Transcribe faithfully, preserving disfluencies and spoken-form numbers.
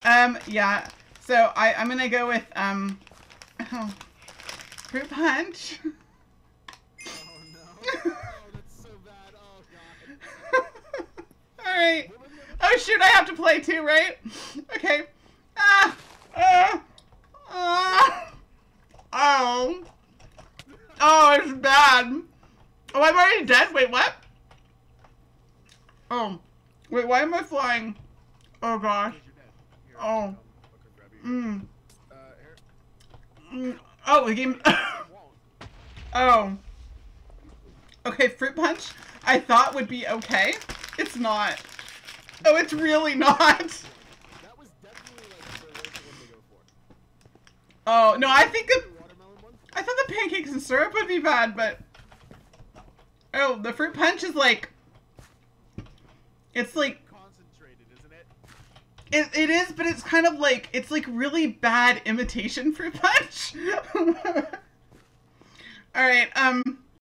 Um, yeah. So I, I'm gonna go with, um, oh, fruit punch. Oh no. Oh, that's so bad. Oh god. Alright. Oh shoot, I have to play too, right? Okay. Ah! Ah! Ah! Oh. Oh, it's bad. Oh, I'm already dead? Wait, what? Oh. Wait, why am I flying? Oh gosh. Oh. Mm. Mm. Oh, the game. Oh. Okay, fruit punch I thought would be okay. It's not. Oh, it's really not. That was definitely like the worst one to go for. Oh, no, I think the, Watermelon one? I thought the pancakes and syrup would be bad, but oh, the fruit punch is like, it's like, Concentrated, isn't it? it, it is, but it's kind of like, it's like really bad imitation fruit punch. All right, um,